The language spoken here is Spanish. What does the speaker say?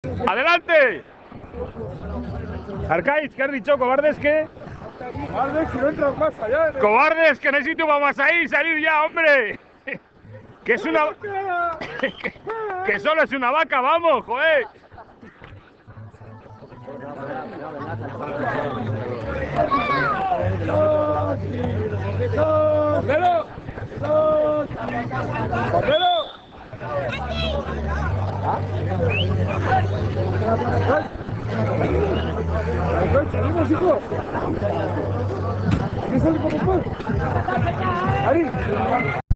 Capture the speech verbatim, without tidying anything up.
¡Adelante! Arcaiz, ¿qué has dicho? ¿Cobardes qué? Cobardes que no entran más allá. ¿eh? ¡Cobardes, que no hay sitio para más ahí! ¡Salir ya, hombre! Que es una... que, que solo es una vaca, vamos, joder. ¡Bombero! ¡Bombero! ¡Salimos, hijo! ¿Qué salimos después? ¡Ari!